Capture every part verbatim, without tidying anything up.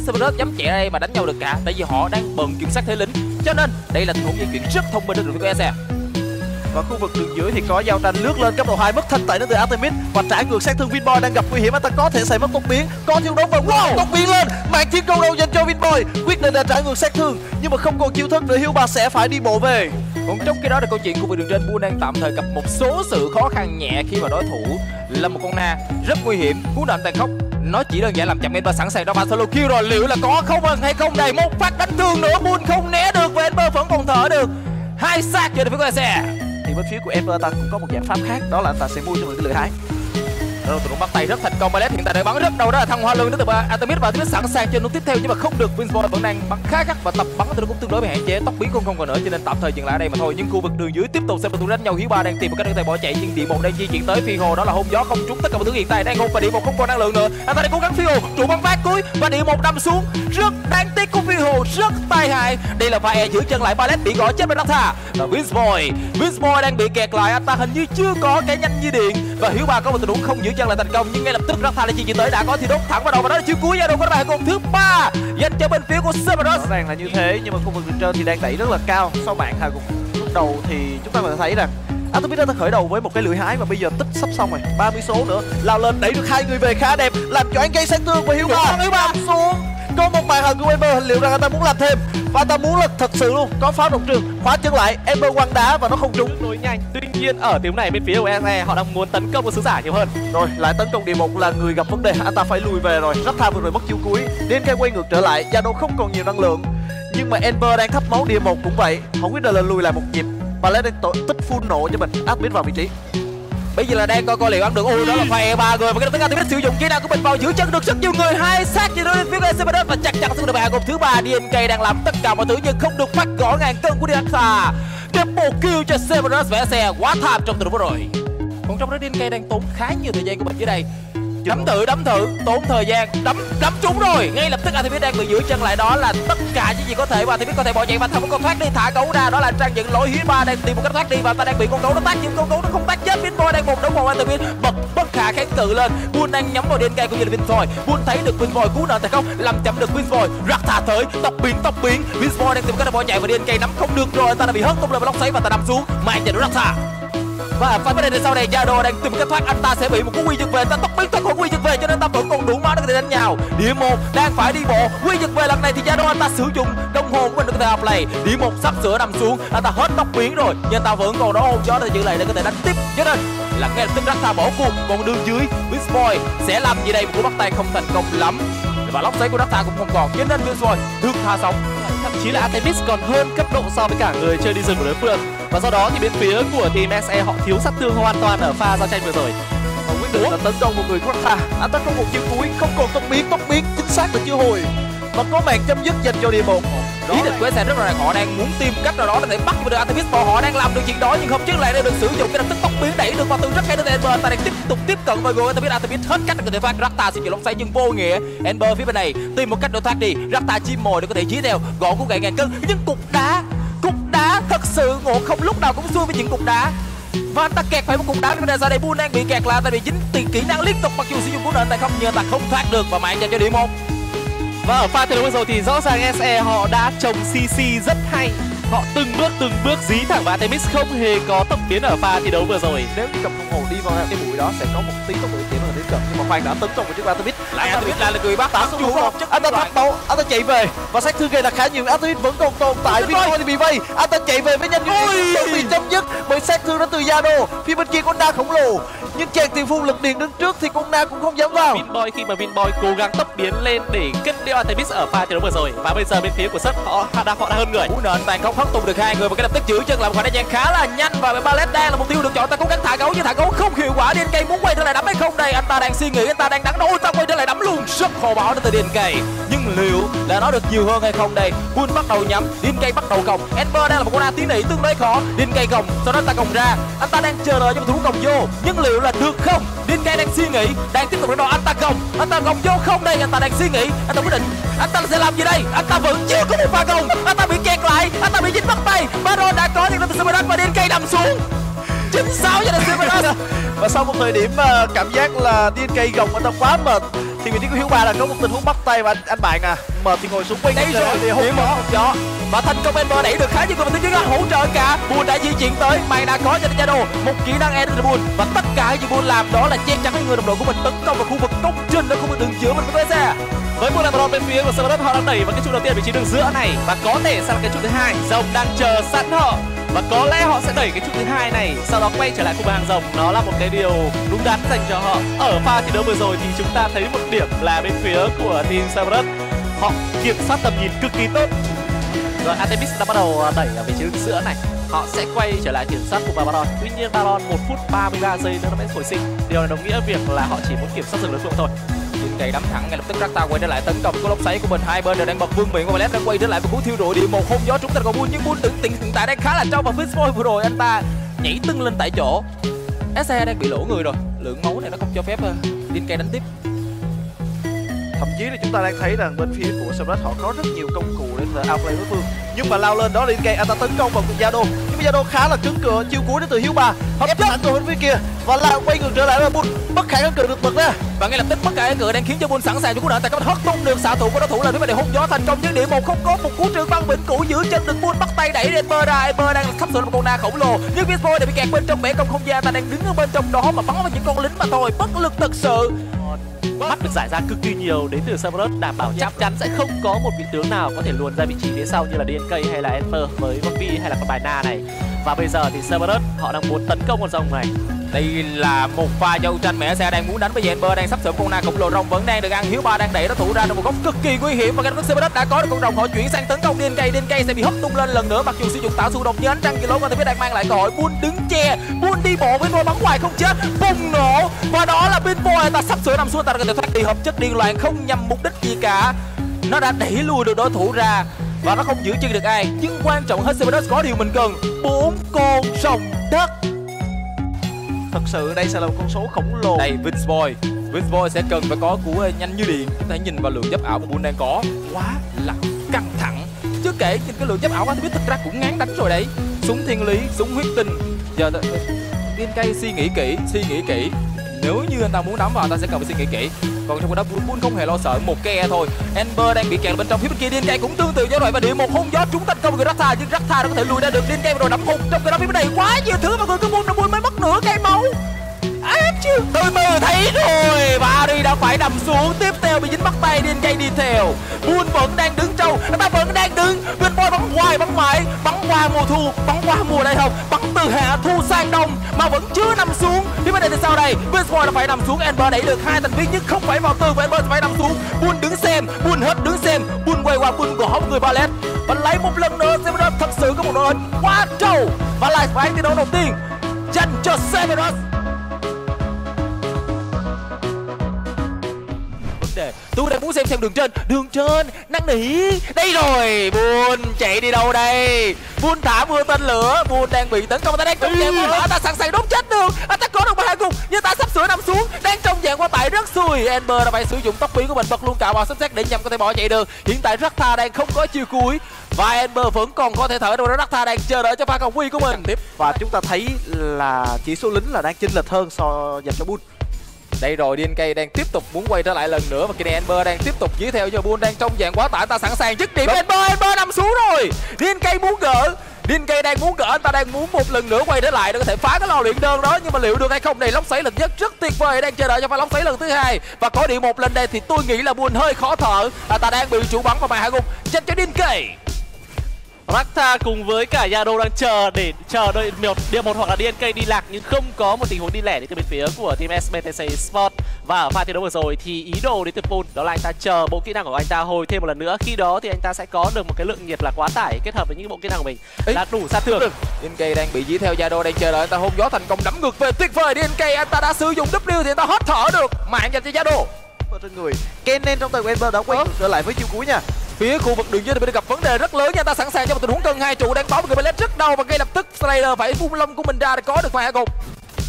Cerberus dám chạy ra đây mà đánh nhau được cả, tại vì họ đang bận kiểm soát thế lính. Cho nên đây là thủ di chuyển rất thông minh đến đội của e xê. Và khu vực đường dưới thì có giao tranh lướt lên cấp độ hai, mất thanh tẩy đến từ Artemis và trả ngược sát thương. Vinboy đang gặp nguy hiểm, anh ta có thể xảy mất tốc biến, có thiếu đấu vòng wow. Tốc biến lên, mạng chiến câu đầu dành cho Vinboy, quyết định là trả ngược sát thương nhưng mà không còn chiêu thức nữa. Hiếu Ba sẽ phải đi bộ về. Còn trong khi đó là câu chuyện khu vực đường trên, Bull đang tạm thời gặp một số sự khó khăn nhẹ khi mà đối thủ là một con Na rất nguy hiểm, cú nện tàn khốc. Nó chỉ đơn giản làm chậm Ember sẵn sàng đó và solo kill rồi, liệu là có không hay không đây? Một phát đánh thương nữa, Bull không né được và Ember vẫn còn thở được. Hai xác cho đến phía của e xê. Thì bên phía của Ember ta cũng có một giải pháp khác, đó là anh ta sẽ mua cho mình cái lưỡi hái. Rồi tụi nó bắt tay rất thành công. Ballet hiện tại đang bắn rất đâu đó là thăng hoa lương đến từ Artemis và Artemis sẵn sàng cho nút tiếp theo nhưng mà không được. Vinboy vẫn đang bắn khá gắt và tập bắn thì nó cũng tương đối bị hạn chế, tốc biến cũng không còn nữa cho nên tạm thời dừng lại ở đây mà thôi. Nhưng khu vực đường dưới tiếp tục xem tụi đánh nhau. Hiếu Ba đang tìm một cách để có thể bỏ chạy nhưng địa một đang di chuyển tới phi hồ, đó là hôn gió không trúng tất cả mọi thứ hiện tại đang hôn và địa một không còn năng lượng nữa. Anh ta đang cố gắng phi hồ trụ bắn phát cuối và địa một đâm xuống rất đáng tiếc của phi hồ, rất tai hại. Đây là pha e giữ chân lại, Ballet bị gõ chết bên Ratha và Vinboy Vinboy đang bị kẹt lại, anh ta hình như chưa có cái nhanh như điện và Hiếu Ba có một tình huống không giữ chân lại thành công nhưng ngay lập tức Ratha đã di chuyển tới, đã có thì đốt thẳng vào đầu và đó là chiêu cuối. Zalo có bài con thứ ba dành cho bên phía của Cerberus. Rõ ràng là như thế nhưng mà khu vực đường trên thì đang đẩy rất là cao. Sau bạn Hà Gục lúc đầu thì chúng ta có thể thấy rằng Artemis đã khởi đầu với một cái lưỡi hái và bây giờ tích sắp xong rồi, ba mươi số nữa lao lên đẩy được hai người về khá đẹp, làm cho anh gây sát thương và Hiếu Ba Hiếu Ba xuống. Có một màn hận của Ember, liệu rằng anh ta muốn làm thêm và anh ta muốn là thật sự luôn có pháo động trường khóa chân lại. Ember quăng đá và nó không trúng, đối nhanh. Tuy nhiên ở tiếng này bên phía của e xê họ đang muốn tấn công một sứ giả nhiều hơn. Rồi lại tấn công địa một là người gặp vấn đề, anh ta phải lùi về rồi. Rất tham vừa rồi mất chiêu cuối, đến cái quay ngược trở lại, Zalo không còn nhiều năng lượng nhưng mà Ember đang thấp máu, địa một cũng vậy, họ quyết định là lùi lại một nhịp và lấy đang tích full nổ cho mình. Artemis vào vị trí. Bây giờ là đang coi coi liệu ăn được. Ui, đó là pha ba người và cái tất cả sử dụng kỹ năng của mình vào giữ chân được rất nhiều người, hai sát như đối phía Cerberus và chắc chắn sẽ được bài gồm thứ ba. đê en ca đang làm tất cả mọi thứ nhưng không được phát gõ ngàn cân của Diratha. Triple kill cho Cerberus và e xê quá tham trong trận đấu vừa rồi. Còn trong đó đê en ca đang tốn khá nhiều thời gian của mình dưới đây. Đấm thử đấm thử tốn thời gian, đấm đấm trúng rồi, ngay lập tức Artemis đang bị giữ chân lại, đó là tất cả những gì có thể và Artemis có thể bỏ chạy và thằng con thoát đi, thả gấu ra, đó là trang dựng lỗi. Hiếu Ba đang tìm một cách thoát đi và ta đang bị con gấu nó tát nhưng con gấu nó không tát chết. Vinboy đang một đấu một, Artemis bật bất khả kháng cự lên. Bull đang nhắm vào đê en ca cũng như là Vinboy. Bull thấy được Vinboy cú nợ thành công, làm chậm được Vinboy, rắc thả tới tốc biến tốc biến. Vinboy đang tìm một cách để bỏ chạy và đê en ca nắm không được rồi, anh ta đã bị hất tung lên và lóc xoáy và ta nằm xuống, mang cho nó rắc thả. Và phải bên đây sau này Zalo đang tìm cách thoát, anh ta sẽ bị một cú quy giật về, anh ta tốc biến thoát khỏi quy giật về cho nên ta vẫn còn đủ máu để có thể đánh nhau. Địa một đang phải đi bộ, quy giật về lần này thì Zalo anh ta sử dụng đồng hồ của mình để có thể play. Địa một sắp sửa nằm xuống, anh ta hết tốc biến rồi nhưng ta vẫn còn đó hôn gió để giữ lại để có thể đánh tiếp. Cho nên là ngay lập tức Ratha bỏ cuộc, còn đường dưới Vinboy sẽ làm gì đây? Một cú bắt tay không thành công lắm và lóc xoáy của Ratha cũng không còn, cho nên Vinboy thương tha sống. Thậm chí là Artemis còn hơn cấp độ so với cả người chơi đi rừng của đối phương và do đó thì bên phía của team e xê họ thiếu sát thương hoàn toàn ở pha giao tranh vừa rồi. Họ quyết định là tấn công một người của Ratha, anh ta không một chiêu cuối, không còn tốc biến, tốc biến chính xác là chiêu hồi và có màn chấm dứt dành cho địa một. Ý định của e xê rất là họ đang muốn tìm cách nào đó để bắt được Artemis và họ đang làm được chuyện đó nhưng không trước lại đang được sử dụng cái lập tức tốc biến đẩy được vào từ rất hay đến Ember. Ta đang tiếp tục tiếp cận với người Artemis. Artemis hết cách để có thể thoát. Ratha sử dụng lông xoáy nhưng vô nghĩa. Ember phía bên này tìm một cách để thoát đi. Ratha chim mồi để có thể dí theo gõ cú gậy ngàn cân nhưng cục đá cục đá thật sự ngộ không lúc nào cũng xui với những cục đá và anh ta kẹt phải một cục đá. Bên này ra đây Bull đang bị kẹt lại, ta bị dính tiền kỹ năng liên tục mặc dù sử dụng cú nện tại không nhưng ta không thoát được và mạng dành cho địa một. Và ở pha thi đấu vừa rồi thì rõ ràng e xê họ đã trồng xê xê rất hay. Họ từng bước từng bước dí thẳng vào Artemis, không hề có tốc biến ở pha thi đấu vừa rồi. Nếu như cầm đồng hồ đi vào cái bụi đó sẽ có một tí tốc độ tiến hơn đến cận nhưng mà khoan đã tấn công vào chiếc Artemis. Lại Artemis là người bắt tả xuống một anh ta thắt máu, anh ta chạy về và sát thương gây là khá nhiều. Artemis vẫn còn tồn tại, Vinboy thì bị vây, anh ta chạy về với nhanh nhưng bị chấm dứt bởi sát thương đến từ Zalo. Phía bên kia con Na khổng lồ nhưng chàng tiền phu lực điền đứng trước thì con Na cũng không dám vào. Vinboy khi mà Vinboy cố gắng tốc biến lên để kết liễu Artemis ở pha thi đấu vừa rồi và bây giờ bên phía của Sất họ đã họ đã hơn người. Cú nện tàn không hất tung được hai người và cái lập tức giữ chân làm khoảng thời gian khá là nhanh và Ballet đang là mục tiêu được chọn. Ta cố gắng thả gấu nhưng thả gấu không hiệu quả. đê en ca muốn quay trở lại đấm hay không đây? Anh ta đang suy nghĩ, anh ta đang đắn đo, ta quay trở lại đấm luôn, rất hồ bão đến từ đê en ca nhưng liệu là nó được nhiều hơn hay không đây? Bull bắt đầu nhắm, đê en ca bắt đầu còng. Ember đang là một con A tiến nỉ tương đối khó. đê en ca còng, sau đó ta còng ra, anh ta đang chờ đợi cho một thủ còng vô nhưng liệu là được không? đê en ca đang suy nghĩ, đang tiếp tục đắn đo, anh ta còng, anh ta còng vô không đây? Anh ta đang suy nghĩ, anh ta quyết định, anh ta sẽ làm gì đây? Anh ta vẫn chưa có một pha còng, anh ta bị kẹt lại, anh ta bị dính bắt tay. Baron đã có những từ Cerberus và đê en ca nằm xuống. chín sáu cho đến Cerberus. Và sau một thời điểm uh, cảm giác là đê en ca gồng anh ta quá mệt thì vị trí của Hiếu Ba là có một tình huống bắt tay và anh, anh bạn à mệt thì ngồi xuống quay đây rồi thì điểm một gió và thành công Ember đẩy được khá nhiều người, và thứ nhất hỗ trợ cả Bull đã di chuyển tới, mày đã có cho Jado một kỹ năng Ender Bull, và tất cả những Bull làm đó là che chắn những người đồng đội của mình tấn công vào khu vực công trình ở khu vực đường giữa mình với xe. Với một lần bên phía của Cerberus, họ đang đẩy vào cái trụ đầu tiên vị trí đường giữa này, và có thể sang cái trụ thứ hai. Rồng đang chờ sẵn họ, và có lẽ họ sẽ đẩy cái trụ thứ hai này, sau đó quay trở lại khu vực hàng rồng. Nó là một cái điều đúng đắn dành cho họ. Ở pha thi đấu vừa rồi thì chúng ta thấy một điểm là bên phía của team Cerberus họ kiểm soát tầm nhìn cực kỳ tốt. Rồi Artemis đã bắt đầu đẩy ở vị trí đường giữa này, họ sẽ quay trở lại kiểm soát của Baron. Tuy nhiên Baron một phút ba mươi ba giây nữa nó mới hồi sinh. Điều này đồng nghĩa việc là họ chỉ muốn kiểm soát dừng đối phương thôi. Cày đấm thẳng ngay lập tức Rasta quay trở lại tấn công của lốc xoáy của mình, hai bên đều đang bật vương miệng của Ballet đang quay trở lại với cú thiêu rụi địa một không gió trúng tên cầu Bull, nhưng Bull tưởng hiện tại đang khá là trâu, và Fitzboy vừa rồi anh ta nhảy tưng lên tại chỗ. ét e đang bị lỗ người rồi, lượng máu này nó không cho phép Điên Cày đánh tiếp. Thậm chí là chúng ta đang thấy rằng bên phía của Cerberus họ có rất nhiều công cụ để outplay đối phương, nhưng mà lao lên đó Điên Cày anh ta tấn công vào Jado, nhưng mà Jado khá là cứng cựa, chiêu cuối đến từ Hiếu Ba ép thẳng từ bên phía kia và lao quay ngược trở lại là Bull bất khả kháng cự được bật ra, và ngay lập tức bất khả kháng cự đang khiến cho Bull sẵn sàng cho cú nợ, tại có hất tung được xạ thủ của đối thủ là nếu mà để hung gió thành công, nhưng điểm một không có một cú trường băng vĩnh cửu giữ chân được Bull bắt tay đẩy Ember ra. Ember đang khắp sửa một con na khổng lồ, nhưng Fitzboy đã bị kẹt bên trong bể công không gian, ta đang đứng ở bên trong đó mà bắn vào những con lính mà thôi, bất lực thật sự. Mắt được giải ra cực kỳ nhiều đến từ Cerberus, đảm bảo chắc chắn sẽ không có một vị tướng nào có thể luồn ra vị trí phía sau như là đê en ca hay là Ember với Buffy hay là con bài Na này. Và bây giờ thì Cerberus họ đang muốn tấn công con rồng này. Đây là một pha giao tranh mẹ xe đang muốn đánh với Ember, đang sắp sửa con na khổng lồ, rồng vẫn đang được ăn. Hiếu Ba đang đẩy đối thủ ra trong một góc cực kỳ nguy hiểm, và cái Cerberus đã có được con rồng, họ chuyển sang tấn công đê en ca. đê en ca sẽ bị hất tung lên lần nữa, mặc dù sử dụng tạo xung đột như ánh trăng kỳ lỗ, mà đang mang lại cơ hội. Bull đứng che, Bull đi bộ với ngôi bắn ngoài không chết, bùng nổ, và đó là Pinboy ta sắp sửa nằm xuống, ta có thể thoát đi hợp chất điên loạn không nhằm mục đích gì cả. Nó đã đẩy lùi được đối thủ ra và nó không giữ chân được ai, nhưng quan trọng hết Cerberus có điều mình cần, bốn con rồng đất. Thật sự đây sẽ là một con số khổng lồ. Đây Fitzboy, Fitzboy sẽ cần phải có cú nhanh như điện. Chúng ta nhìn vào lượng giáp ảo mà Bull đang có quá là căng thẳng. Chứ kể nhìn cái lượng giáp ảo Artemis thực ra cũng ngán đánh rồi đấy. Súng thiên lý, súng huyết tinh. Giờ Điên Cày suy nghĩ kỹ, suy nghĩ kỹ. Nếu như anh ta muốn đấm vào, anh ta sẽ cần phải suy nghĩ kỹ. Còn trong đó Bull không hề lo sợ một cái e thôi. Ember đang bị kẹt bên trong, phía bên kia Điên Cày cũng tương tự như vậy, và điểm một hung gió trúng thành công với Rasta, nhưng Rasta nó có thể lùi ra được. Điên Cày rồi đấm hụt trong cái đó, phía bên này quá nhiều thứ mà người cứ Bull, Bull mới mất nửa cây máu. Ác chứ, từ từ thấy rồi, Barry đã phải nằm xuống, tiếp theo bị dính bắt tay Điên Cày đi theo. Bull vẫn đang đứng trâu, anh ta vẫn đang đứng, Pinboy bắn hoài bắn mãi, bắn qua mùa thu, bắn qua mùa đại học, bắn từ hạ thu sang đông mà vẫn chưa nằm xuống. Phía bên đây thì sao đây? Pinboy đã phải nằm xuống, Ember đẩy được hai thành viên nhưng không phải vào tường, và Ember phải nằm xuống. Bull đứng xem, Bull hết đứng xem, Bull quay qua Bull gõ người Ballet và lấy một lần nữa. Cerberus thật sự có một đội hình quá trâu và lại phải thi đấu đầu tiên dành cho Cerberus. Tôi đang muốn xem xem đường trên, đường trên năn nỉ. Đây rồi, Bull chạy đi đâu đây? Bull thả mưa tên lửa, Bull đang bị tấn công, ta đang trong dạng quá, anh ta sẵn sàng đốt chết được, anh ta có được ba cùng, nhưng ta sắp sửa nằm xuống, đang trong dạng quá tải rất xui. Ember đã phải sử dụng tốc biến của mình, bật luôn cả vào sắp xét để nhằm có thể bỏ chạy được. Hiện tại Rasta đang không có chiều cuối và Ember vẫn còn có thể thở, đâu đó Rasta đang chờ đợi cho pha cầu quy của mình tiếp. Và chúng ta thấy là chỉ số lính là đang chênh lệch hơn so dành cho Bull. Đây rồi, đê en ca đang tiếp tục muốn quay trở lại lần nữa, và cái này Ember đang tiếp tục dí theo cho Bull đang trong dạng quá tải, ta sẵn sàng dứt điểm. Ember, Ember nằm xuống rồi. đê en ca muốn gỡ, đê en ca đang muốn gỡ, anh ta đang muốn một lần nữa quay trở lại để có thể phá cái lò luyện đơn đó, nhưng mà liệu được hay không? Này lốc xoáy lần nhất rất tuyệt vời, đang chờ đợi cho pha lốc xoáy lần thứ hai, và có điểm một lên đây thì tôi nghĩ là Bull hơi khó thở, là ta đang bị chủ bắn vào màn hạ gục dành cho đê en ca. Rakta cùng với cả Jado đang chờ để chờ đợi một địa một hoặc là đê en ca đi lạc, nhưng không có một tình huống đi lẻ đến từ bên phía của team ét bê tê xê Sport. Và ở pha thi đấu vừa rồi thì ý đồ đến từ Bull đó là anh ta chờ bộ kỹ năng của anh ta hồi thêm một lần nữa, khi đó thì anh ta sẽ có được một cái lượng nhiệt là quá tải kết hợp với những bộ kỹ năng của mình là đủ sát thương. đê en ca đang bị dí theo Jado, đang chờ đợi anh ta hôn gió thành công đấm ngược về, tuyệt vời. đê en ca anh ta đã sử dụng W thì anh ta hết thở được, mạng dành cho Jado. Trên người Kennen trong tay của Ember đã quay ngược trở lại với chiêu cuối nha. Phía khu vực đường dưới thì gặp vấn đề rất lớn nha, ta sẵn sàng cho một tình huống cần hai trụ, đang bóng người Ballet rất đau và ngay lập tức Slayer phải vung lông của mình ra để có được pha hạ gục.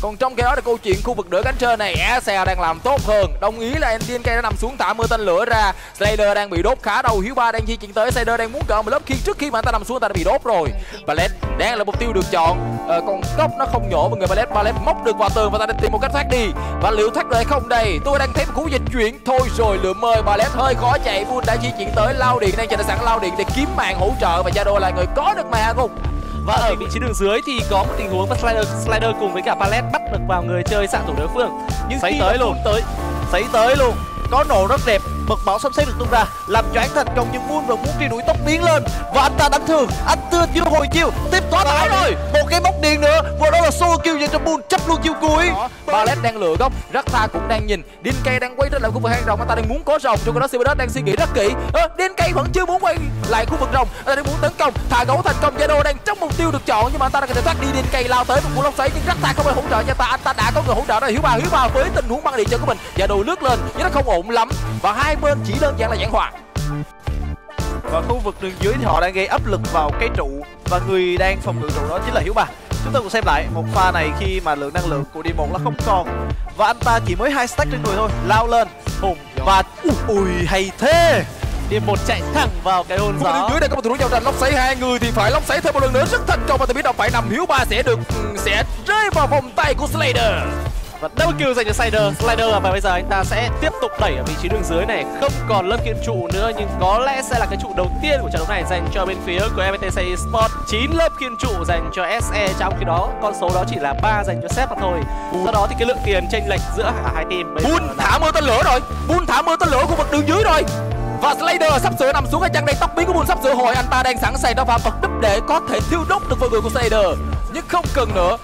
Còn trong cái đó là câu chuyện khu vực nửa cánh trên này e ét e đang làm tốt hơn. Đồng ý là đê en ca đã nằm xuống thả mưa tên lửa ra. Slayer đang bị đốt khá đầu. Hiếu ba đang di chuyển tới. Slayer đang muốn cỡ một lớp khiên trước khi mà anh ta nằm xuống, anh ta đã bị đốt rồi. Ballet đang là mục tiêu được chọn. Ờ, còn Cốc nó không nhổ mọi người. Ballet Ballet móc được vào tường và ta đang tìm một cách thoát đi. Và liệu thoát được hay không đây? Tôi đang thấy một cú dịch chuyển thôi rồi lượm mời. Ballet hơi khó chạy. Bull đã di chuyển tới. Lao Điện đang chờ sẵn Lao Điện để kiếm màn hỗ trợ và Jado là người có được màn hạ gục. Và ở vị trí đường dưới thì có một tình huống mà Slider Slider cùng với cả Ballet bắt được vào người chơi xạ thủ đối phương. Nhưng Sấy khi tới luôn, tới sấy tới luôn, có nổ rất đẹp, mật máu sắp xếp được tung ra, làm choáng thành công nhưng Bull vẫn muốn truy đuổi tốc biến lên và anh ta đánh thường, anh ta chưa hồi chiêu, tiếp quá tải rồi, một cái móc điện nữa, vừa đó là solo kill dành cho Bull, chấp luôn chiêu cuối. Ballet đang lựa góc, Rakta cũng đang nhìn, đê en ca đang quay trở lại khu vực hang rồng, anh ta đang muốn có rồng, trong khi đó Cyberus đang suy nghĩ rất kỹ. Ơ, đê en ca vẫn chưa muốn quay lại khu vực rồng, anh ta đang muốn tấn công, thả gấu thành công, Jado đang trong mục tiêu được chọn nhưng mà anh ta đang có thể thoát đi, đê en ca lao tới một cú lốc xoáy nhưng Rakta không ai hỗ trợ cho anh ta, anh ta đã có người hỗ trợ rồi. Hiếu ba Hiếu ba với tình huống băng điện chân của mình, Jado lướt lên nhưng nó không ổn lắm và hai bên chỉ đơn giản là giảng hòa. Và khu vực đường dưới thì họ đang gây áp lực vào cái trụ và người đang phòng ngự trụ đó chính là Hiếu ba. Chúng ta cùng xem lại một pha này khi mà lượng năng lượng của đê một là không còn và anh ta chỉ mới hai stack trên người thôi, lao lên hùng và ui, ui hay thế. đê một chạy thẳng vào cái hôn Khu vực gió. dưới đây có một tình huống giao tranh lốc xoáy, hai người thì phải lốc xoáy thêm một lần nữa rất thành công và tôi biết đâu phải nằm. Hiếu ba sẽ được sẽ rơi vào vòng tay của Slayer. Và double kill dành cho Slider. Slider và bây giờ anh ta sẽ tiếp tục đẩy ở vị trí đường dưới này, không còn lớp kiên trụ nữa nhưng có lẽ sẽ là cái trụ đầu tiên của trận đấu này dành cho bên phía của em vê tê xê Esports. chín lớp kiên trụ dành cho ét e, trong khi đó con số đó chỉ là ba dành cho Sep mà thôi. Do đó thì cái lượng tiền chênh lệch giữa cả hai team bây Bull thả mưa tên lửa rồi, Bull thả mưa tên lửa khu vực đường dưới rồi. Và Slayer sắp sửa nằm xuống cái chân đây, tóc biến của Bull sắp sửa hồi, anh ta đang sẵn sàng đao phạm bật đúp để có thể thiêu đốt được vào người của Slayer nhưng không cần nữa.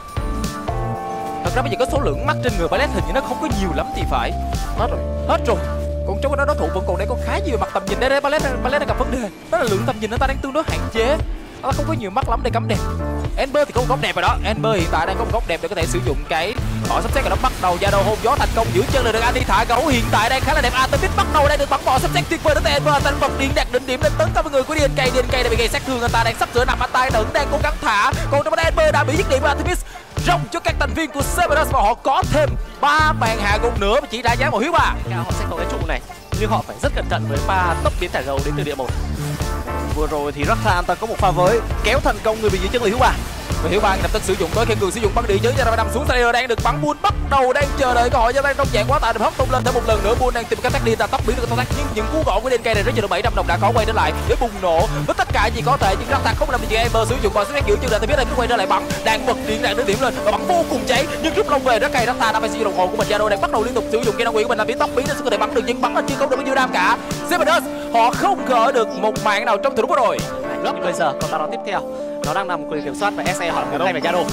Thật ra bây giờ có số lượng mắt trên người Ballet hình như nó không có nhiều lắm thì phải. Hết rồi, hết rồi. Còn trong cái đó đối thủ vẫn còn đang có khá nhiều mặt tầm nhìn. Đây đây Ballet Ballet đang gặp vấn đề. Đó là lượng tầm nhìn nó ta đang tương đối hạn chế. Nó không có nhiều mắt lắm để cắm đẹp. Ember thì có một góc đẹp rồi đó. Ember hiện tại đang có một góc đẹp để có thể sử dụng cái họ sắp xếp cái đó bắt đầu Jado hôn gió thành công giữ chân được Andy thả gấu hiện tại đang khá là đẹp. Artemis bắt đầu đang được bắn bỏ sắp xếp tuyệt vời đến từ Ember, thành vật điện đạt đỉnh điểm lên tấn công với người của đê en ca. đê en ca đã bị gây sát thương, anh ta đang sắp sửa nằm, anh ta vẫn đang cố gắng thả. Còn trong đó Ember đã bị dứt điểm của Artemis rong cho các thành viên của Cerberus và họ có thêm ba bàn hạ gục nữa và chỉ ra giá một Hiếu ba. Họ sẽ có cái trụ này nhưng họ phải rất cẩn thận với pha tốc biến thả gấu đến từ địa một. Vừa rồi thì Rakta anh ta có một pha với kéo thành công người bị giữ chân là Hiếu ba. Và Hiếu ba lập tức sử dụng tới khi cường sử dụng băng điện chứ, ra nằm xuống. Slayer đang được bắn, Bull bắt đầu đang chờ đợi cơ hội gia tăng trong dạng quá tải được hất tung lên thêm một lần nữa. Bull đang tìm cách tắt đi ra tóc biến được tác nhưng những cú gõ của đê en ca này rất chờ được bảy trăm đồng đã có quay trở lại để bùng nổ với tất cả gì có thể nhưng Rakta không làm được gì. Ember sử dụng vào sức giữ chân là tôi biết là quay trở lại bắn đang bật điện đạn đến điểm lên và bắn vô cùng cháy nhưng rút lông về rất hay. Rakta đã phải sử dụng đồng hồ của mình. Jado đang bắt đầu liên tục sử dụng kỹ năng quyền của mình làm biến tóc biến để có thể bắn được nhưng bắn là chưa không được bao nhiêu đam cả. Cerberus họ không gỡ được một mạng nào trong tình huống vừa rồi. Nhưng bây giờ còn ta đó tiếp theo nó đang nằm quyền kiểm soát và ét e họ đang thay về Jado.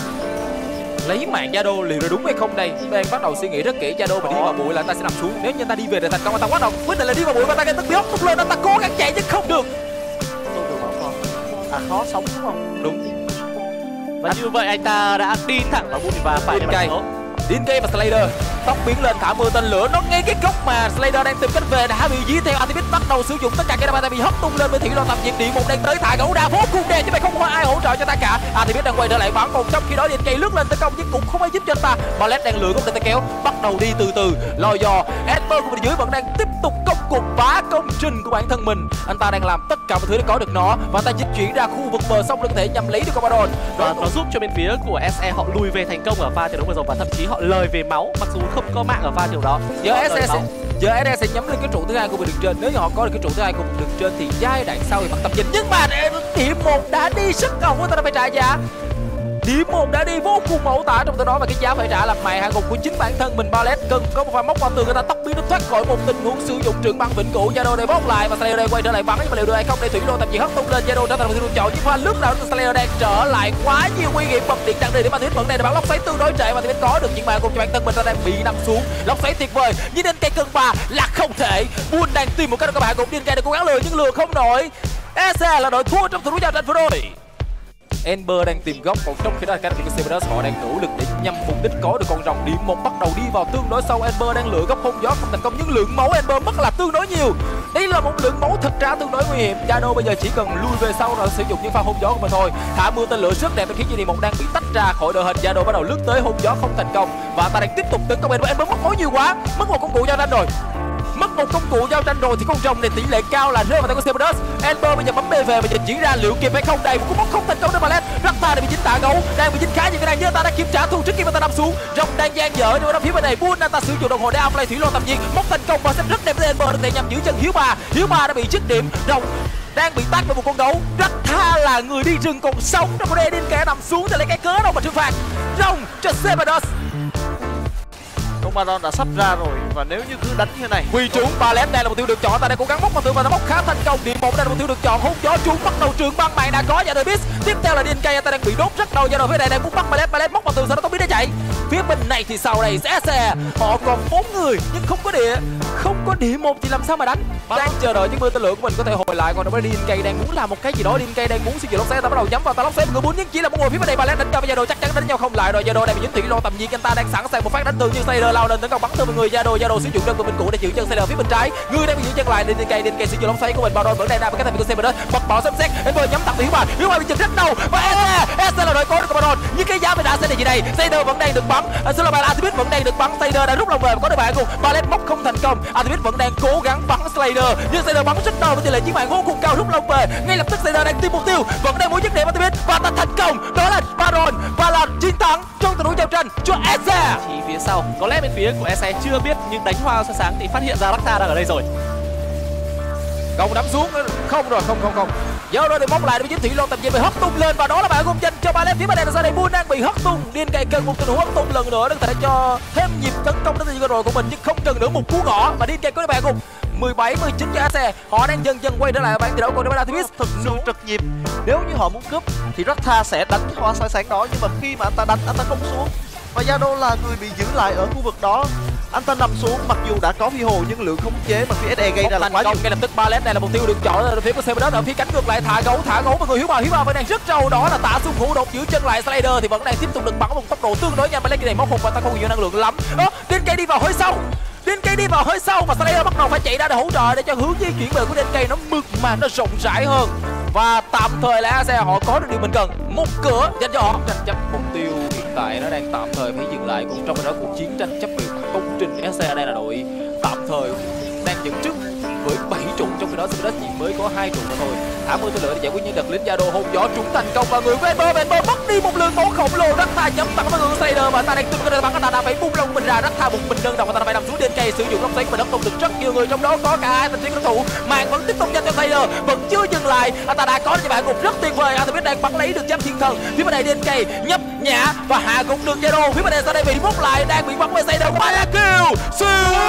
Lấy mạng Jado liệu là đúng hay không đây? Đang bắt đầu suy nghĩ rất kỹ. Jado mà đi vào bụi là anh ta sẽ nằm xuống. Nếu như anh ta đi về để thành công, anh ta bắt đầu quyết định là đi vào bụi và anh ta gây tức biếu tung lên, anh ta cố gắng chạy nhưng không được. À khó sống đúng không? Đúng. Và như vậy anh ta đã đi thẳng vào bụi và phải đê en ca. đê en ca và Slayer tóc biến lên thả mưa tên lửa, nó ngay cái góc mà Slayer đang tìm cách về đã bị dí theo. Artemis bắt đầu sử dụng tất cả cái đam bị hất tung lên với thủy đoàn tầm diệt điện một đang tới thả gấu đa vô cùng đẹp chứ mày không có ai hỗ trợ cho ta cả. Artemis đang quay trở lại bắn còn trong khi đó đê en ca lướt lên tấn công nhưng cũng không ai giúp cho anh ta. Ballet đang lựa góc để ta kéo bắt đầu đi từ từ lò dò. Ember của bên dưới vẫn đang tiếp tục công cuộc phá công trình của bản thân mình. Anh ta đang làm tất cả mọi thứ để có được nó và anh ta dịch chuyển ra khu vực bờ sông để có thể nhằm lấy được Commodore. Và nó giúp cho bên phía của ét e họ lùi về thành công ở pha trận đấu vừa rồi và thậm chí họ lời về máu mặc dù không có mạng ở pha điều đó. Giờ ét e sẽ giờ ét e sẽ nhắm lên cái trụ thứ hai của vực đường trên. Nếu như họ có được cái trụ thứ hai của vực đường trên thì giai đoạn sau thì bắt tầm nhìn nhưng mà điểm một đã đi rất cầu của ta đã phải trả giá. Điểm một đã đi vô cùng mẫu tả trong đó và cái giá phải trả là màn hạ gục của chính bản thân mình. Ballet cần có một pha móc vào tường người ta tóc biến nó thoát khỏi một tình huống sử dụng trường băng vĩnh cửu. Jado để bóp lại và Slayer đây quay trở lại bắn nhưng mà liệu được hay không để thủy đô tạm gì hất tung lên. Jado trở thành một sự lựa chọn nhưng pha lướt nào Slayer đang trở lại quá nhiều nguy hiểm bật điện đằng đi để mà thiết vẫn này để bắn lốc xoáy tương đối trễ và thì có được những màn cùng cho bản thân mình ta đang bị nằm xuống. Lốc xoáy tuyệt vời nhưng đến cây cân ba là không thể. Bull đang tìm một cách các bạn cũng điên cây để cố gắng lừa nhưng lừa không nổi. ét e là đội thua trong tình huống giao tranh vừa rồi. Ember đang tìm góc, còn trong khi đó Academy của Cerberus họ đang nỗ lực để nhằm mục đích có được con rồng điểm một bắt đầu đi vào tương đối sâu. Ember đang lựa góc hông gió không thành công nhưng lượng máu Ember mất là tương đối nhiều. Đây là một lượng máu thật ra tương đối nguy hiểm. Shadow bây giờ chỉ cần lui về sau rồi sử dụng những pha hông gió của mình thôi. Thả mưa tên lửa rất đẹp khiến G D một đang bị tách ra khỏi đội hình. Shadow bắt đầu lướt tới hông gió không thành công và ta đang tiếp tục tấn công Ember. Ember mất máu nhiều quá, mất một công cụ giao tranh rồi. Mất một công cụ giao tranh rồi thì con rồng này tỷ lệ cao là rơi vào tay của Cerberus. Ember bây giờ bấm B về và giờ chỉ ra liệu kịp hay không. Đây một cú bóc không thành công đến Ballet. Rakta đang bị dính tạ gấu, đang bị dính khá nhiều cái này nhưng ta đã kiểm trả thù trước khi mà ta nằm xuống. Rồng đang gian dở nhưng mà phía bên này Bull ta sử dụng đồng hồ để outplay thủy lô tầm nhiên móc thành công và sẽ rất đẹp với Ember để nhằm giữ chân Hiếu Ba. Hiếu Ba đã bị dứt điểm. Rồng đang bị tát vào một con gấu. Rakta là người đi rừng còn sống trong con Edin kẻ nằm xuống để lấy cái cớ đâu mà trừng phạt. Rồng cho Cerberus. Con Baron đã sắp ra rồi và nếu như cứ đánh như này Quy trúng Ballet đây là một tiêu được chọn, ta đang cố gắng móc vào tường và ta móc khá thành công. Điểm một đây là một tiêu được chọn, hung gió trúng bắt đầu trường băng mạng đã có và Beast. Tiếp theo là đê en ca ta đang bị đốt rất đầu và rồi phía này đang muốn bắt Ballet, Ballet móc vào tường sau đó không biết để chạy. Phía bên này thì sau này sẽ xe họ còn bốn người nhưng không có địa, không có địa một thì làm sao mà đánh. Đang chờ đợi những mưa tên lửa của mình có thể hồi lại, còn đê en ca đang muốn làm một cái gì đó. đê en ca đang muốn sử dụng lốc xe, ta bắt đầu nhắm vào ta lốc xe người muốn nhưng chỉ là một người phía bên này. Ballet đánh cho bây giờ đồ chắc chắn đánh nhau không lại rồi. Giờ đang bị dính thủy lô tầm nhiên, anh ta đang sẵn sàng một phát đánh tường nhưng Slayer lao lên tấn công bắn từ một người. Zado Zado sử dụng đơn của mình cũ để giữ chân Slayer phía bên trái, người đang bị giữ chân lại. đê en ca đê en ca sử dụng lốc xoáy của mình. Baron vẫn đang nằm với cái thành viên của Cerberus bật bỏ xem xét. Ember nhắm thẳng vào Hiếu Ba, Hiếu Ba bị chật rất đầu và Eze Eze là đội cố được của Baron nhưng cái giá mình đã sẽ là gì đây. Slayer vẫn đang được bắn, Slayer Artemis vẫn đang được bắn. Slayer đã rút lòng về và có được bạn cùng Ballet móc không thành công. Artemis vẫn đang cố gắng bắn Slayer nhưng Slayer bắn rất đầu với tỷ lệ chiến mạng vô cùng cao. Rút lòng về ngay lập tức Slayer đang tìm mục tiêu, vẫn đang muốn dứt điểm Artemis và ta thành công. Đó là Baron và là chiến thắng trong trận đấu giao tranh cho Eze. Thì phía sau có lẽ bên phía của Eze chưa biết nhưng đánh hoa sáng sáng thì phát hiện ra Rakta đang ở đây rồi. Công đấm xuống không rồi, không không không. Giờ rồi để móc lại để dính thủy lô tầm nhìn bị hất tung lên và đó là bạn cùng dành cho Ballet. Phía bên này là sau đây Bull đang bị hất tung, đê en ca cần một tình huống hất tung lần nữa để có thể cho thêm nhịp tấn công đến từ rồi của mình nhưng không cần nữa một cú ngỏ mà đê en ca có bạn cùng mười bảy mười chín cho Eze. Họ đang dần dần quay trở lại bảng thi đấu của Artemis. Thực sự trật nhịp. Nếu như họ muốn cướp thì Rakta sẽ đánh cái hoa soi sáng đó nhưng mà khi mà anh ta đánh anh ta không xuống và Zado là người bị giữ lại ở khu vực đó. Anh ta nằm xuống mặc dù đã có phi hồ nhưng lượng khống chế mà phía ét e gây ra là quá nhiều. Ngay lập tức Ballet này là mục tiêu được chọn ở phía của Cerberus. Ở phía cánh ngược lại thả gấu thả gấu và người Hiếu Ba Hiếu Ba vẫn đang rất trâu, đó là tạ xung hữu đột giữ chân lại. Slayer thì vẫn đang tiếp tục được bắn một tốc độ tương đối nhanh. Ballet này móc hụt và ta không nhiều năng lượng lắm. Đó đê en ca đi vào hơi sâu, đê en ca đi vào hơi sâu và Slayer bắt đầu phải chạy ra để hỗ trợ để cho hướng di chuyển bờ của đê en ca nó mượt mà nó rộng rãi hơn. Và tạm thời là Eze họ có được điều mình cần, một cửa dành cho họ. Tranh chấp mục tiêu hiện tại nó đang tạm thời phải dừng lại, cũng trong đó cuộc chiến tranh chấp biệt công trình. Eze đây là đội tạm thời đang dẫn trước với bảy trụ, trong khi đó Cerberus chỉ mới có hai trụ mà thôi. Thả mưa tên lửa để giải quyết những đợt lính Zado hôn gió trúng thành công và người của Ember Ember mất đi một lượng máu khổng lồ. Rakta nhắm thẳng vào người Slayer và ta đang tung cái bắn, anh ta đã phải bung lông mình ra. Rakta một mình đơn độc và ta đã phải nằm xuống. đê en ca sử dụng lốc xoáy của mình tấn công được rất nhiều người, trong đó có cả hai thành viên đối thủ. Màn vẫn tiếp tục dành cho Slayer, vẫn chưa dừng lại. Anh ta đã có được bạn gục rất tuyệt vời. Artemis đang bắn lấy được giáp thiên thần. Phía bên này đê en ca nhấp nhả và hạ gục được Zado. Phía bên này sau đây bị móc lại đang bị bắn với Slayer. Fire kill siêu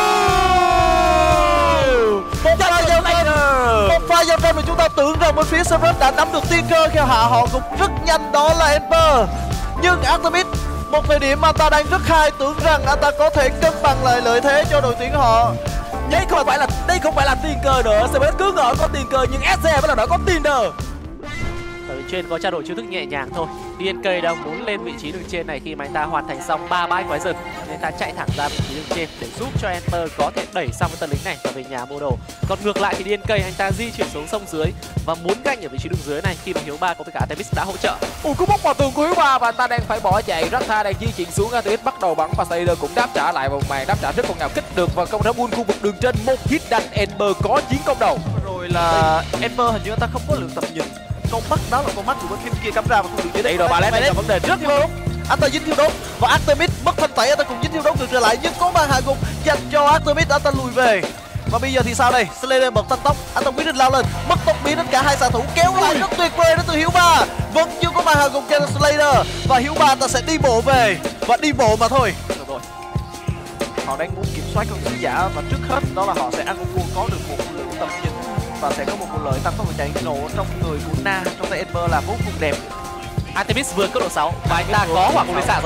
một pha giao tranh, một pha giao tranh mà chúng ta tưởng rằng bên phía Cerberus đã nắm được tiên cơ khi hạ họ gục rất nhanh, đó là Ember. Nhưng Artemis một thời điểm mà ta đang rất high, tưởng rằng anh ta có thể cân bằng lại lợi thế cho đội tuyển họ. Đây không phải là đây không phải là tiên cơ nữa. Cerberus cứ ngỡ có tiên cơ nhưng Eze vẫn là đội có tiền đờ. Ở bên trên có trao đổi chiêu thức nhẹ nhàng thôi. đê en ca đang muốn lên vị trí đường trên này khi mà anh ta hoàn thành xong ba bãi quái rừng nên ta chạy thẳng ra vị trí đường trên để giúp cho Ember có thể đẩy xong cái tần lính này và về nhà mua đồ. Còn ngược lại thì đê en ca anh ta di chuyển xuống sông dưới và muốn ganh ở vị trí đường dưới này khi mà Hiếu Ba có với cả Artemis đã hỗ trợ. Ui, cú bóc vào tường của Hiếu Ba và ta đang phải bỏ chạy. Rakta đang di chuyển xuống, Artemis bắt đầu bắn và Slayer cũng đáp trả lại một màn đáp trả rất con ngào kích được và công đá buôn khu vực đường trên một hit đánh Ember có chiến công đầu. Rồi là Ember hình như anh ta không có lượng tầm nhìn. Con mắt đó là con mắt của bên phía kia cắm ra và không được dưới đây rồi. Ballet đây là vấn đề rất lớn. Anh ta dính thiêu đốt và Artemis mất thanh tẩy, anh ta cũng dính thiêu đốt được trở lại nhưng có màn hạ gục dành cho Artemis, anh ta lùi về. Và bây giờ thì sao đây? Slayer bật tăng tốc, anh ta quyết định lao lên, mất tốc biến đến cả hai xạ thủ, kéo lại rất tuyệt vời đến từ Hiếu Ba. Vẫn chưa có màn hạ gục cho Slayer và Hiếu Ba ta sẽ đi bộ về và đi bộ mà thôi. Được rồi. Họ đang muốn kiểm soát con sứ giả và trước hết đó là họ sẽ ăn con có được một lượng tầm nhìn và sẽ có một nguồn lợi tăng tốc và chạy nổ trong người của Na trong tay Ember là vô cùng đẹp. Artemis vừa cấp độ sáu và anh ta có hỏa công lý xạ rồi.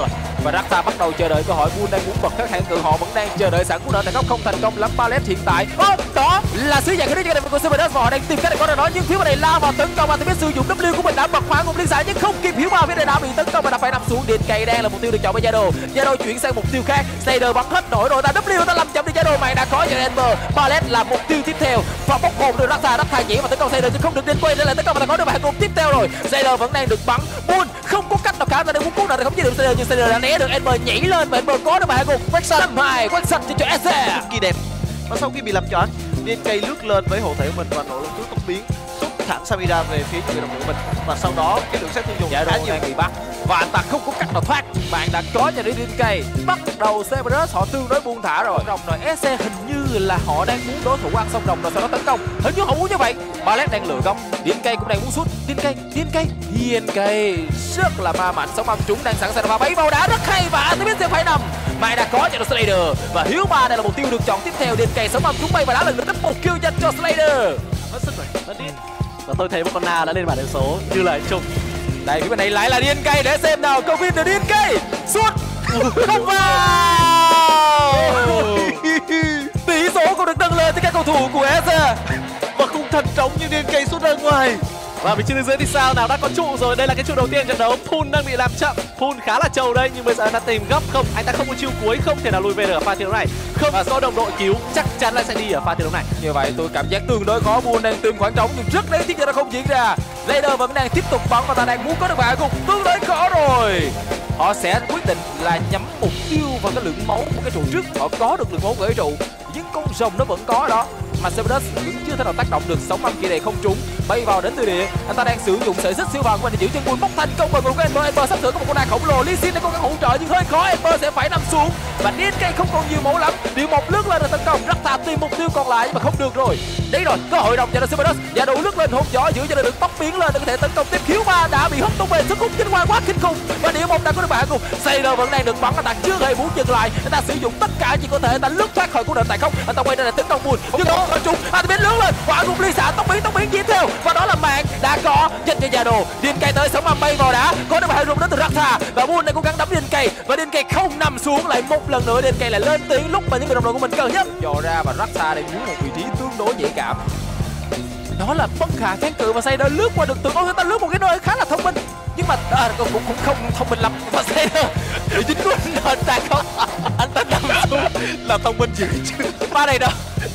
Và Rakta bắt đầu chờ đợi cơ hội. Bull đang muốn bật các hạng cự, họ vẫn đang chờ đợi sẵn cú nợ tại góc không thành công lắm. Ballet hiện tại ô đó là sứ giả cái đích của Superdeath và họ đang tìm cách để có được nó, nhưng phía bên này lao vào tấn công và biết sử dụng W của mình đã bật khóa ngục liên giải nhưng không kịp. Hiếu Ba phía này đã bị tấn công và đã phải nằm xuống. Điền Cây đang là mục tiêu được chọn bởi Zalo. Zalo chuyển sang mục tiêu khác. Snyder bắn hết nổi rồi, ta W ta làm chậm đi Zalo mày đã có cho Ember. Ballet là mục tiêu tiếp theo và bốc hồn được Rakta. Rakta nhảy và tấn công Snyder nhưng không được. Điền quay để lại tấn công và ta có được bài cùng tiếp theo rồi. Snyder vẫn đang được bắn. Bull không có cách nào cả, ta đang muốn cứu nào để không chế được Snyder nhưng Snyder đã né được. Ember nhảy lên và Ember có được bài cùng quét xanh hai quét xanh cho ét xê. Cực kỳ đẹp. Và sau khi bị làm choáng, Điền Cây lướt lên với hộ thể của mình và nổ lên cước tốc biến, xuất thẳng Samira về phía những người đồng đội của mình. Và sau đó cái lượng sát thương dùng khá nhiều bị bắt và anh ta không có cách nào thoát. Bạn đã có cho đến Điền Cây. Bắt đầu Cerberus họ tương đối buông thả rồi. Rồng rồi ét xê hình như là họ đang muốn đối thủ ăn xong rồng rồi sau đó tấn công. Hình như họ muốn như vậy. Ballet đang lựa góc. Điền Cây cũng đang muốn sút. Điền Cây, Điền Cây, Điền Cây rất là ma mạnh. Sống âm chúng đang sẵn sàng và bấy vào đá rất hay và Artemis sẽ phải nằm. Mai đã có cho được Slayer và Hiếu Ba đây là mục tiêu được chọn tiếp theo. Điền Cây sống âm chúng bay và đá lần nữa double kill dành cho Slayer. Hết sức rồi, hết điên. Và tôi thấy một con Na đã lên bảng điểm số như là chung. Đây phía bên này lại là Điền Cây để xem nào. Câu viên từ Điền Cây sút không vào. Tỷ số cũng được nâng lên từ các cầu thủ của ét xê Và khung thành trống như Điền Cây sút ra ngoài. Và vị trí dưới thì sao nào, đã có trụ rồi, đây là cái trụ đầu tiên trận đấu. Pool đang bị làm chậm, Pool khá là trâu đây nhưng bây giờ anh ta tìm góc không, anh ta không có chiêu cuối, không thể nào lùi về được ở pha thi đấu này, không và có đồng đội cứu chắc chắn là sẽ đi ở pha thi đấu này. Như vậy tôi cảm giác tương đối khó. Bull đang tìm khoảng trống nhưng rất đáng tiếc là nó không diễn ra. Raider vẫn đang tiếp tục bắn và ta đang muốn có được bài cùng tương đối khó rồi. Họ sẽ quyết định là nhắm mục tiêu vào cái lượng máu của cái trụ trước. Họ có được lượng máu của cái trụ nhưng con rồng nó vẫn có đó mà Cerberus vẫn chưa thể nào tác động được. Sóng âm kia này không trúng, bay vào đến từ địa. Anh ta đang sử dụng sợi xích siêu vàng của mình để giữ chân Bull bóc thành công vào người của Ember. Ember sắp sửa có một con đà khổng lồ. Lee Sin đang cố gắng hỗ trợ nhưng hơi khó. Ember sẽ phải nằm xuống và Điền Cây không còn nhiều máu lắm. Điều một lướt lên rồi tấn công. Rakta tìm mục tiêu còn lại nhưng mà không được rồi. Đấy rồi, cơ hội đồng cho Cerberus. Và đủ lướt lên hôn gió giữ cho được tóc biến lên để có thể tấn công tiếp. Hiếu Ba đã bị hất tung về sức hút chính qua quá kinh khủng và địa một đã có được bạn cùng. Sailor vẫn đang được bắn. Anh ta chưa hề muốn dừng lại. Anh ta sử dụng tất cả chỉ có thể. Anh ta lướt thoát khỏi cú đợt tại không. Anh ta quay ra để tấn công Bull nhưng đó không trúng. Anh ta biết lướt lên quả cùng ly xả tóc biến tóc biến tiếp theo và đó là mạng đã có dành cho Zalo. Điền Cây tới sống âm bay vào đá có được bài rung đến từ Rakta và Bull đang cố gắng đấm Điền Cây và Điền Cây không nằm xuống. Lại một lần nữa Điền Cây lại lên tiếng lúc mà những người đồng đội của mình cần nhất dò ra và Rakta đang muốn một vị trí tương đối nhạy cảm. Đó là bất khả kháng cự và Sailor lướt qua được tường. Ôi, người ta lướt một cái nơi khá là thông minh nhưng mà à, cũng, cũng cũng không thông minh lắm và Sailor bị dính luôn nền ta không anh ta nằm xuống là thông minh dữ chứ. pha này đâu.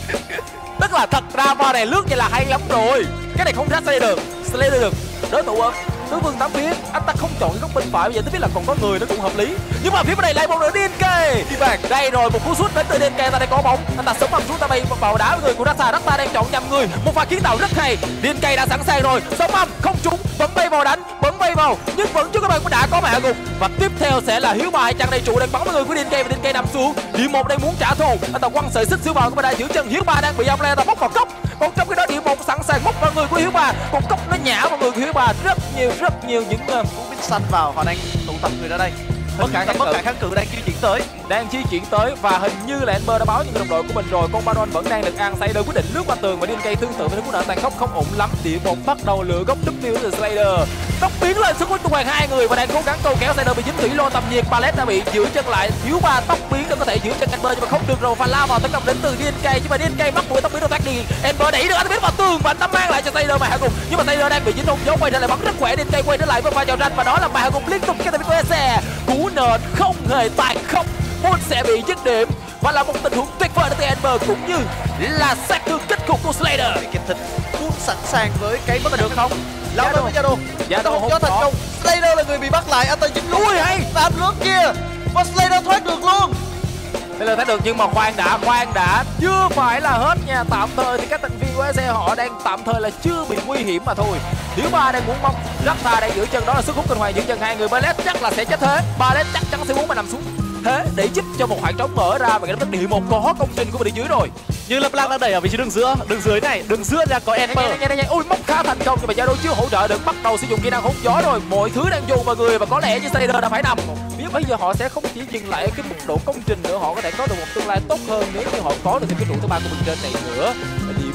Tức là thật ra pha này lướt vậy là hay lắm rồi. Cái này không rách Slayer. Slayer được đối thủ ôm đối phương tám phía, anh ta không chọn cái góc bên phải. Bây giờ tôi biết là còn có người nó cũng hợp lý nhưng mà phía bên này lại một nữa Điền Cây đi bàn đây rồi. Một cú sút đến từ Điền Cây, ta đây có bóng, anh ta sống âm xuống ta bay vào đá người của Rakta. Rakta đang chọn nhầm người, một pha kiến tạo rất hay. Điền Cây đã sẵn sàng rồi, sống âm không trúng, vẫn bay vào đánh, vẫn bay vào nhưng vẫn chưa có bàn đã có mẹ gục. Và tiếp theo sẽ là Hiếu Ba hay chăng đây trụ đang bắn vào người của Điền Cây và Điền Cây nằm xuống. Điểm một đang muốn trả thù, anh ta quăng sợi xích siêu vào của mình đã giữ chân. Hiếu Ba đang bị ông Lê ta bóc vào cốc, còn trong cái đó điểm một sẵn sàng móc vào người của Hiếu Ba, còn cốc nó nhả vào người của Hiếu Ba. Rất nhiều rất nhiều những uh, Cú binh xanh vào, họ đang tụ tập người ra đây. Bất khả kháng bất cự. khả kháng cự đang di chuyển tới đang di chuyển tới và hình như là Ember đã báo những đồng đội của mình rồi. Con Baron vẫn đang được ăn. Slayer quyết định lướt qua tường và Điền Cây tương tự với cú nợ tàn khốc không ổn lắm. Địa một bắt đầu lựa góc W từ Slayer, tốc biến lên sức hút tung hoàng hai người và đang cố gắng câu kéo. Slayer bị dính thủy lô tầm nhiệt, Ballet đã bị giữ chân lại. Hiếu Ba tốc biến để có thể giữ chân Ember nhưng mà không được rồi và lao vào tấn công đến từ Điền Cây nhưng mà Điền Cây mắc mũi tốc biến được thoát đi. Ember đẩy được anh biết vào tường và anh ta mang lại cho Slayer mà hạ gục nhưng mà Slayer đang bị dính hôn gió quay trở lại bắn rất khỏe. Điền Cây quay trở lại với pha vào ranh và đó là mà hạ gục liên tục cho tay của xe. Cú nợ không hề tàn khốc, Bull sẽ bị dứt điểm và là một tình huống tuyệt vời từ Ember cũng như là sát thương kết cục của Slayer. kịp thịt. Bull sẵn sàng với cái bất được không? Lao lên với Zalo. Zalo không cho thành công. Slayer là người bị bắt lại, anh ta dính luôn. Ui hay. Tạm nước kia và Slayer thoát được luôn. Đây là thấy được nhưng mà khoan đã khoan đã chưa phải là hết nha. Tạm thời thì các thành viên của ét xê họ đang tạm thời là chưa bị nguy hiểm mà thôi. Hiếu Ba đang muốn mong, Rakta đang giữ chân, đó là sức hút kinh hoàng giữ chân hai người. Ballet chắc là sẽ chết thế. Ballet chắc chắn sẽ muốn mà nằm xuống thế để giúp cho một khoảng trống mở ra và cái đất địa một có công trình của mình ở dưới rồi. Như Lập Lang đang đẩy ở vị trí đường giữa, đường dưới này, đường giữa ra có Ember. Nhanh nhanh nhanh, ui móc khá thành công nhưng mà Zalo chưa hỗ trợ được, bắt đầu sử dụng kỹ năng hút gió rồi. Mọi thứ đang dồn vào người và có lẽ như Slayer đã phải nằm. Biết bây giờ họ sẽ không chỉ dừng lại ở cái mức độ công trình nữa, họ có thể có được một tương lai tốt hơn nếu như họ có được thêm cái trụ thứ ba của mình trên này nữa. Điểm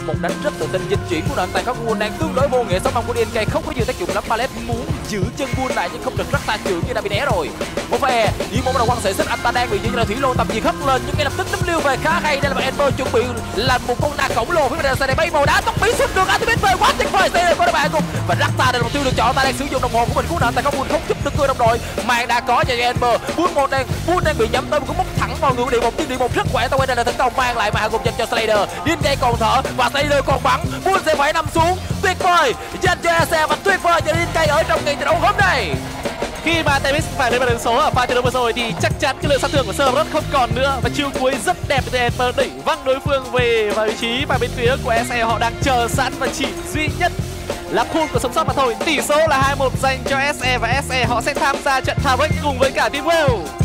một đánh rất tự tin. Dịch chuyển của đội tài có Bull đang tương đối vô nghĩa. Sống bóng của đê en ca không có nhiều tác dụng lắm. Pallet muốn giữ chân Bull lại nhưng không được rất tan trường như đã bị né rồi. Một phe đi một đầu quăng sợi xích, anh ta đang bị như là thủy lô tầm diệt hất lên nhưng ngay lập tức W về khá hay. Đây là Ember chuẩn bị làm một con đa khổng lồ phía bên đây bay màu đá tóc bí xuất được Ultimate về quá tuyệt vời. Đây có các bạn cùng và Rasta đây là một tiêu được chọn. Ta đang sử dụng đồng hồ của mình cứu nạn tài có Bull không giúp được người đồng đội. Màn đã có cho Ember. Bull một đang Bull đang bị nhắm tới một cú mốc thẳng vào ngưỡng địa một tiếng địa một rất khỏe. Ta quay đây là tấn công mang lại mà cùng dành cho Slayer. Điên cây còn thở và Slayer còn bắn. Bull sẽ phải nằm xuống. Tuyệt vời dành cho e xê và tuyệt vời cho Điên cây ở trong ngày trận đấu hôm nay. Khi mà Temis phải lên bàn đường số ở pha trận đấu vừa rồi thì chắc chắn cái lượng sát thương của Cerberus không còn nữa và chiêu cuối rất đẹp từ Ember đẩy văng đối phương về vào vị trí và bên phía của e xê họ đang chờ sẵn và chỉ duy nhất là pool của sống sót mà thôi. Tỷ số là hai một dành cho e xê và e xê họ sẽ tham gia trận Tavek cùng với cả Team Well.